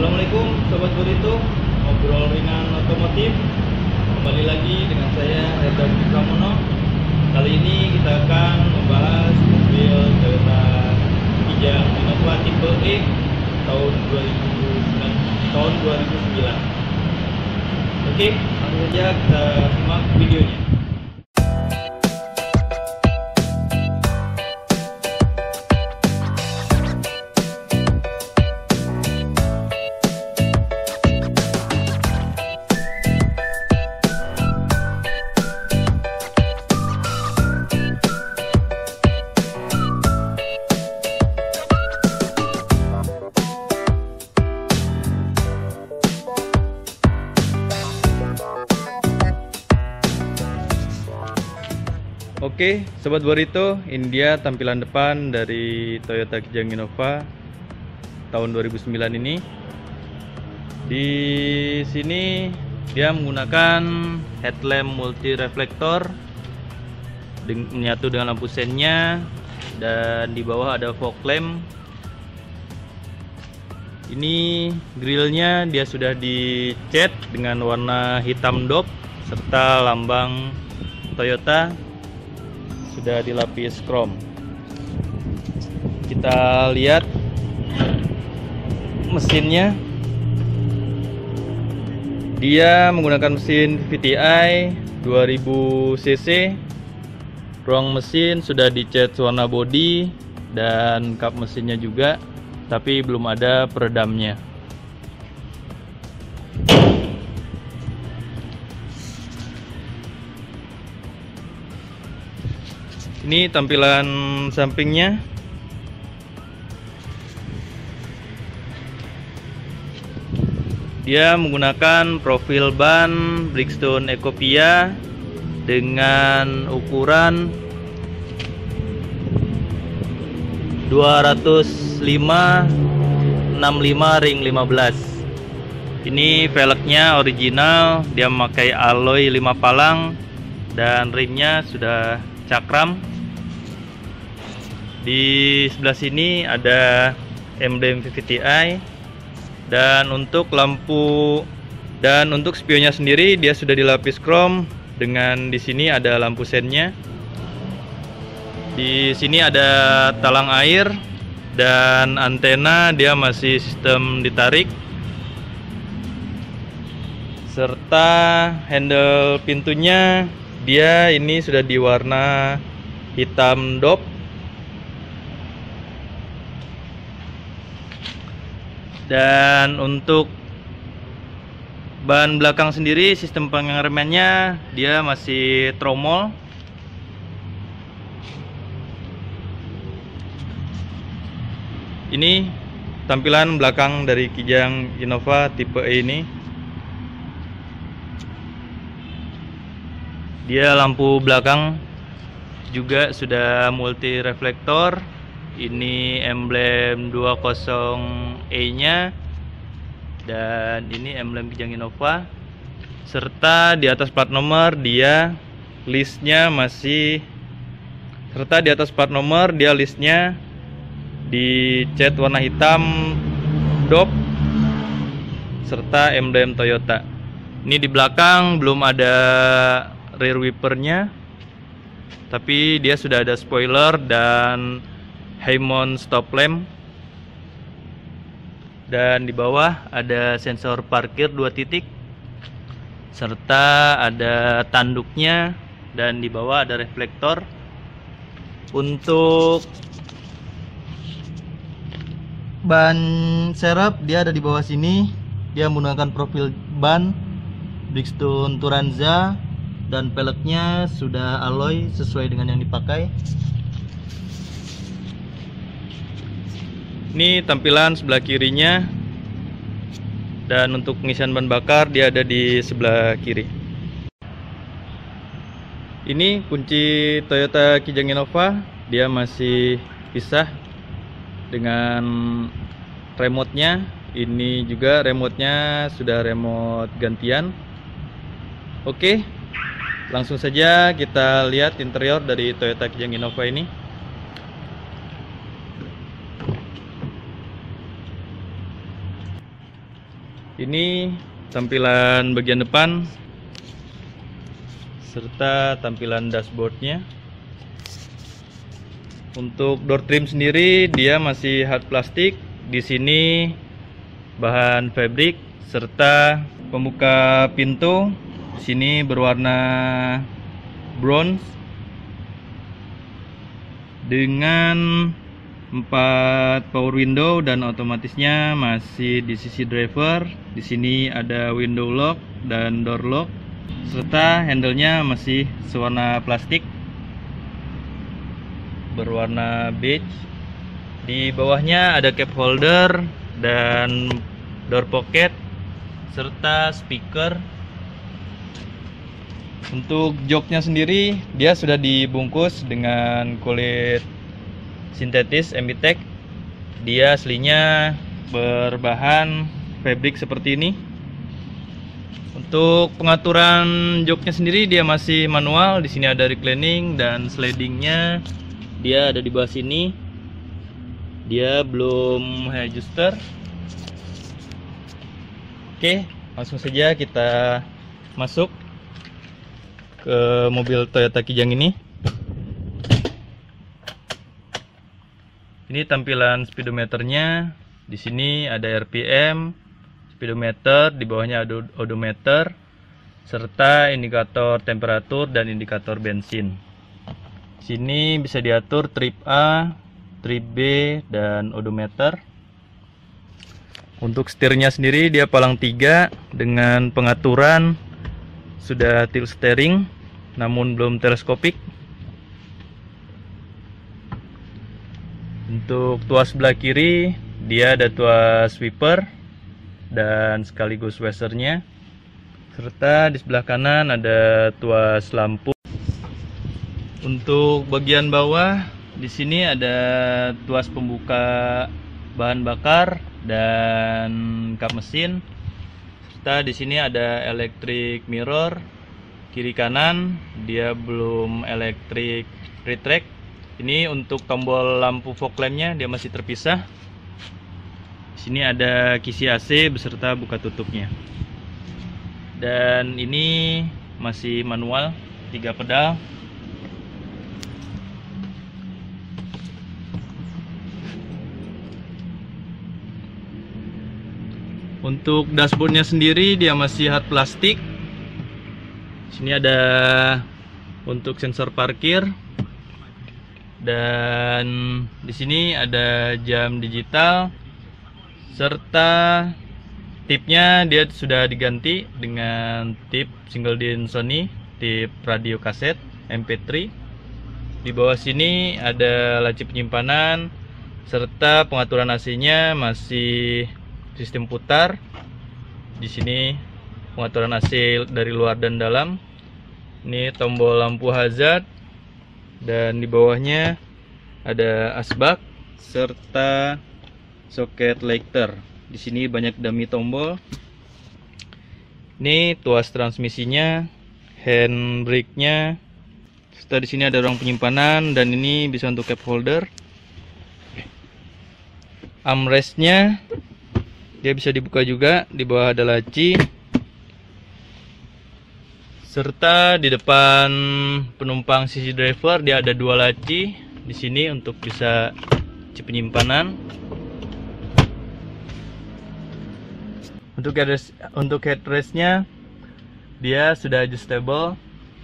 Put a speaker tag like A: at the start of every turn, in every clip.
A: Assalamualaikum Sobat Burito, ngobrol ringan otomotif. Kembali lagi dengan saya Reda Pramono. Kali ini kita akan membahas mobil Toyota Kijang Innova tipe E tahun 2009. Oke, langsung saja kita simak videonya. Oke, Sobat Burito, ini dia tampilan depan dari Toyota Kijang Innova tahun 2009 ini. Di sini dia menggunakan headlamp multi reflektor menyatu dengan lampu sennya, dan di bawah ada fog lamp. Ini grillnya dia sudah dicat dengan warna hitam dop serta lambang Toyota sudah dilapis chrome. Kita lihat mesinnya. Dia menggunakan mesin VTI 2000 cc. Ruang mesin sudah dicat warna bodi dan kap mesinnya juga, tapi belum ada peredamnya. Ini tampilan sampingnya. Dia menggunakan profil ban Bridgestone Ecopia dengan ukuran 205/65 ring 15. Ini velgnya original, dia memakai alloy 5 palang dan rimnya sudah cakram. Di sebelah sini ada emblem VVTi, dan untuk lampu dan untuk spionnya sendiri dia sudah dilapis chrome dengan di sini ada lampu sennya. Di sini ada talang air dan antena, dia masih sistem ditarik, serta handle pintunya dia ini sudah diwarna hitam dop. Dan untuk ban belakang sendiri sistem pengeremannya dia masih tromol. Ini tampilan belakang dari Kijang Innova tipe E ini. Dia lampu belakang juga sudah multi reflektor. Ini emblem 20E nya, dan ini emblem Kijang Innova. Serta di atas plat nomor dia listnya dicat warna hitam dop serta emblem Toyota. Ini di belakang belum ada rear wipernya, tapi dia sudah ada spoiler dan high mount stop lamp, dan di bawah ada sensor parkir 2 titik serta ada tanduknya, dan di bawah ada reflektor. Untuk ban serep dia ada di bawah sini. Dia menggunakan profil ban Bridgestone Turanza, dan peleknya sudah alloy sesuai dengan yang dipakai. Ini tampilan sebelah kirinya, dan untuk pengisian bahan bakar dia ada di sebelah kiri. Ini kunci Toyota Kijang Innova, dia masih pisah dengan remote-nya. Ini juga remote-nya sudah remote gantian. Oke, langsung saja kita lihat interior dari Toyota Kijang Innova ini. Ini tampilan bagian depan serta tampilan dashboardnya. Untuk door trim sendiri dia masih hard plastik. Di sini bahan fabric serta pembuka pintu di sini berwarna bronze dengan 4 power window dan otomatisnya masih di sisi driver. Di sini ada window lock dan door lock serta handle-nya masih sewarna plastik berwarna beige. Di bawahnya ada cup holder dan door pocket serta speaker. Untuk joknya sendiri dia sudah dibungkus dengan kulit sintetis MBTEK. Dia aslinya berbahan fabric seperti ini. Untuk pengaturan joknya sendiri dia masih manual. Di sini ada reclining dan slidingnya dia ada di bawah sini. Dia belum high adjuster. Oke, langsung saja kita masuk ke mobil Toyota Kijang ini. Ini tampilan speedometernya. Di sini ada RPM, speedometer, di bawahnya ada odometer, serta indikator temperatur dan indikator bensin. Di sini bisa diatur trip A, trip B, dan odometer. Untuk setirnya sendiri dia palang 3 dengan pengaturan sudah tilt steering, namun belum teleskopik. Untuk tuas sebelah kiri dia ada tuas sweeper dan sekaligus washernya, serta di sebelah kanan ada tuas lampu. Untuk bagian bawah di sini ada tuas pembuka bahan bakar dan kap mesin, serta di sini ada electric mirror kiri kanan. Dia belum electric retract. Ini untuk tombol lampu fog lampnya dia masih terpisah. Di sini ada kisi AC beserta buka tutupnya. Dan ini masih manual, 3 pedal. Untuk dashboardnya sendiri dia masih hard plastik. Di sini ada untuk sensor parkir. Dan di sini ada jam digital serta tipnya dia sudah diganti dengan tip single din Sony, tip radio kaset MP3. Di bawah sini ada laci penyimpanan serta pengaturan AC-nya masih sistem putar. Di sini pengaturan AC dari luar dan dalam. Ini tombol lampu hazard. Dan di bawahnya ada asbak serta soket lighter. Di sini banyak dummy tombol. Ini tuas transmisinya, handbrake-nya. Serta di sini ada ruang penyimpanan dan ini bisa untuk cup holder. Armrest-nya dia bisa dibuka juga, di bawah ada laci. Serta di depan penumpang sisi driver dia ada 2 laci di sini untuk bisa penyimpanan. Untuk headrest-nya dia sudah adjustable.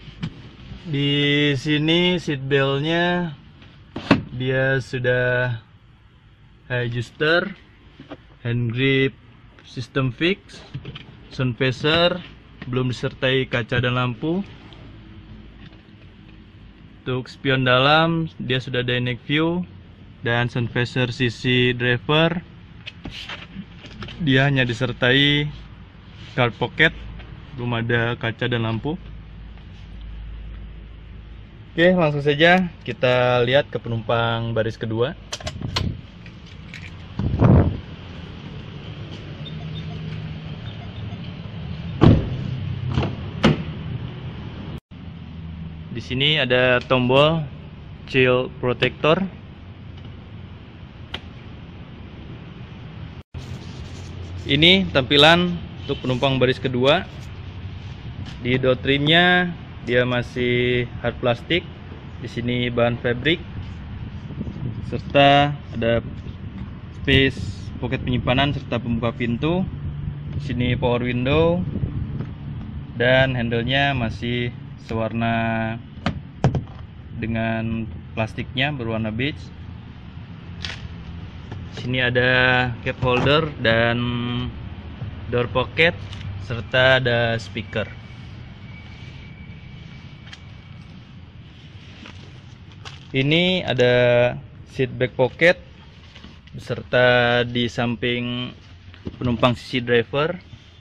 A: Di sini seat belt-nya dia sudah high adjuster, hand grip system fix, sun visor belum disertai kaca dan lampu. Untuk spion dalam dia sudah dynamic view dan sun visor sisi driver dia hanya disertai card pocket, belum ada kaca dan lampu. Oke, langsung saja kita lihat ke penumpang baris kedua. Di sini ada tombol child protector. Ini tampilan untuk penumpang baris kedua. Di door trimnya dia masih hard plastik. Di sini bahan fabric, serta ada space pocket penyimpanan serta pembuka pintu. Di sini power window dan handle-nya masih sewarna dengan plastiknya berwarna beige. Sini ada cup holder dan door pocket serta ada speaker. Ini ada seat back pocket beserta di samping penumpang sisi driver.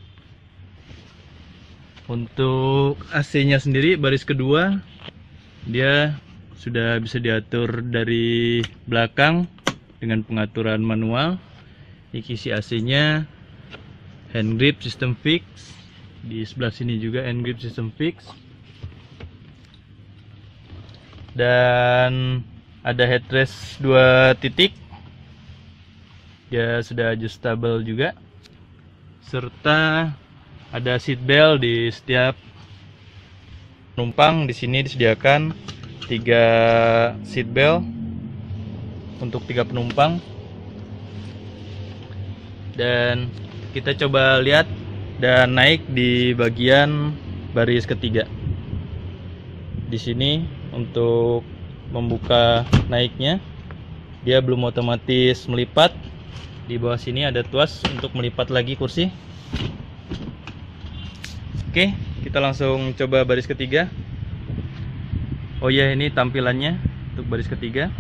A: Untuk AC-nya sendiri baris kedua dia sudah bisa diatur dari belakang dengan pengaturan manual. Ini kisi AC-nya hand grip system fix. Di sebelah sini juga hand grip system fix. Dan ada headrest 2 titik. Dia sudah adjustable juga. Serta ada seat belt di setiap penumpang. Di sini disediakan 3 seat belt untuk 3 penumpang. Dan kita coba lihat dan naik di bagian baris ketiga. Di sini untuk membuka naiknya, dia belum otomatis melipat. Di bawah sini ada tuas untuk melipat lagi kursi. Oke, kita langsung coba baris ketiga. Oh ya, ini tampilannya untuk baris ketiga.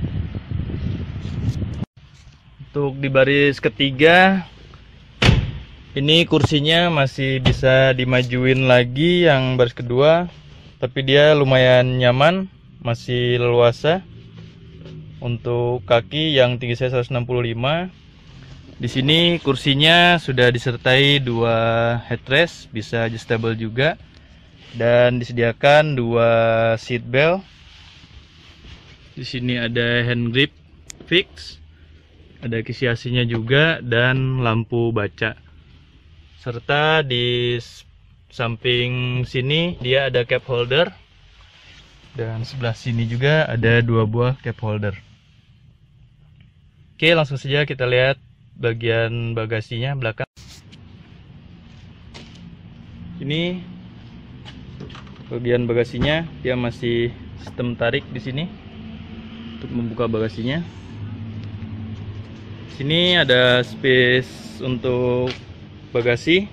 A: Untuk di baris ketiga, ini kursinya masih bisa dimajuin lagi yang baris kedua, tapi dia lumayan nyaman, masih leluasa. Untuk kaki yang tinggi saya 165. Di sini kursinya sudah disertai 2 headrest, bisa adjustable juga, dan disediakan 2 seat belt. Di sini ada hand grip fix, ada kisi AC-nya juga, dan lampu baca. Serta di samping sini dia ada cup holder, dan sebelah sini juga ada 2 buah cup holder. Oke, langsung saja kita lihat bagian bagasinya belakang. Ini bagian bagasinya, dia masih sistem tarik di sini untuk membuka bagasinya. Sini ada space untuk bagasi,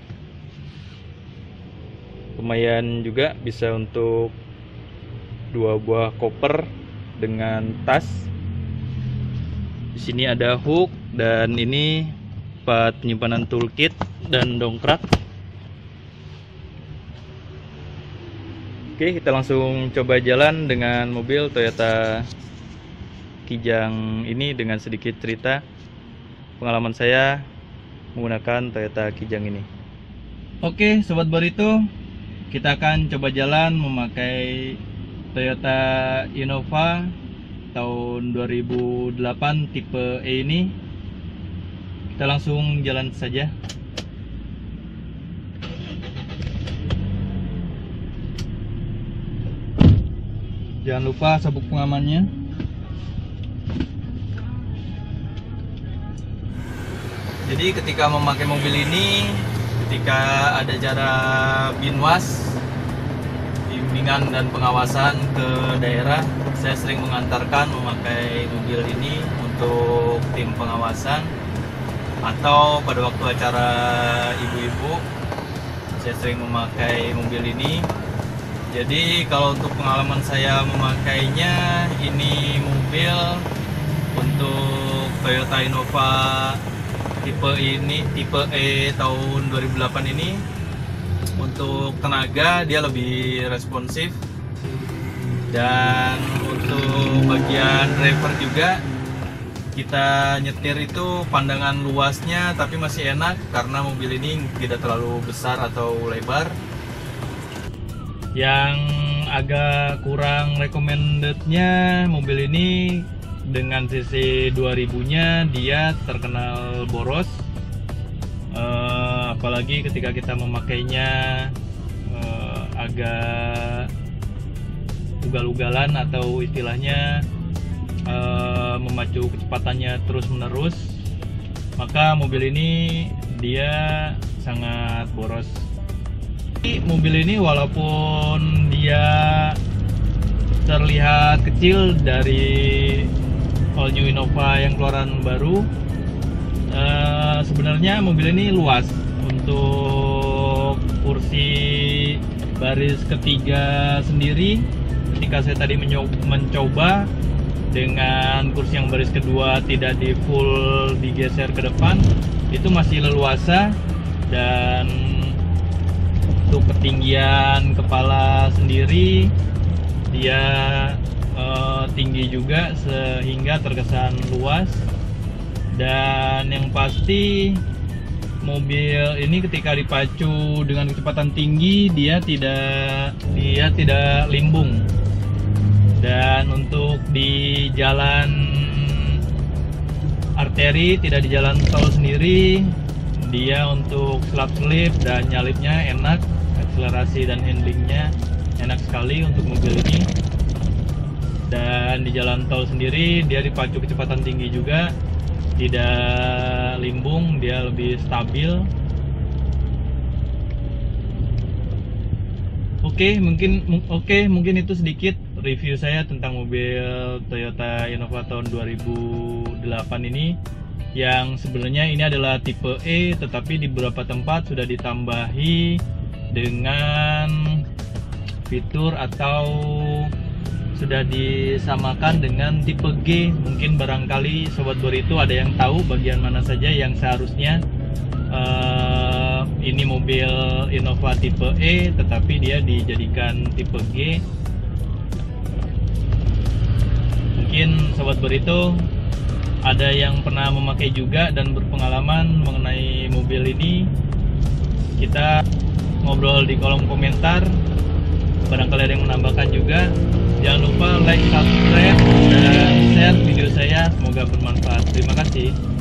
A: lumayan juga, bisa untuk 2 buah koper dengan tas. Di sini ada hook, dan ini 4 penyimpanan toolkit dan dongkrak. Oke, kita langsung coba jalan dengan mobil Toyota Kijang ini dengan sedikit cerita pengalaman saya menggunakan Toyota Kijang ini. Oke, Sobat Barito, kita akan coba jalan memakai Toyota Innova tahun 2008 tipe E ini. Kita langsung jalan saja. Jangan lupa sabuk pengamannya. Jadi ketika memakai mobil ini, ketika ada acara binwas, bimbingan dan pengawasan ke daerah, saya sering mengantarkan memakai mobil ini untuk tim pengawasan, atau pada waktu acara ibu-ibu saya sering memakai mobil ini. Jadi kalau untuk pengalaman saya memakainya, ini mobil untuk Toyota Innova tipe E tahun 2008 ini, untuk tenaga dia lebih responsif, dan untuk bagian driver juga kita nyetir itu pandangan luasnya tapi masih enak karena mobil ini tidak terlalu besar atau lebar. Yang agak kurang recommendednya mobil ini, dengan cc 2000 nya dia terkenal boros. apalagi ketika kita memakainya agak ugal-ugalan atau istilahnya memacu kecepatannya terus-menerus, maka mobil ini dia sangat boros. Mobil ini walaupun dia terlihat kecil dari All New Innova yang keluaran baru, sebenarnya mobil ini luas. Untuk kursi baris ketiga sendiri, ketika saya tadi mencoba dengan kursi yang baris kedua tidak di full digeser ke depan, itu masih leluasa. Dan untuk ketinggian kepala sendiri dia tinggi juga sehingga terkesan luas. Dan yang pasti mobil ini ketika dipacu dengan kecepatan tinggi dia tidak limbung. Dan untuk di jalan arteri, tidak di jalan tol sendiri, dia untuk selap-selip dan nyalipnya enak, akselerasi dan handlingnya enak sekali untuk mobil ini. Dan di jalan tol sendiri dia dipacu kecepatan tinggi juga, tidak limbung, dia lebih stabil. Oke, mungkin itu sedikit review saya tentang mobil Toyota Innova tahun 2008 ini, yang sebenarnya ini adalah tipe E, tetapi di beberapa tempat sudah ditambahi dengan fitur atau sudah disamakan dengan tipe G. Mungkin barangkali Sobat Bor itu ada yang tahu bagian mana saja yang seharusnya ini mobil Innova tipe E tetapi dia dijadikan tipe G. Mungkin Sobat Bor itu ada yang pernah memakai juga dan berpengalaman mengenai mobil ini. Kita ngobrol di kolom komentar, barangkali ada yang menambahkan juga. Jangan lupa like, subscribe, dan share video saya. Semoga bermanfaat. Terima kasih.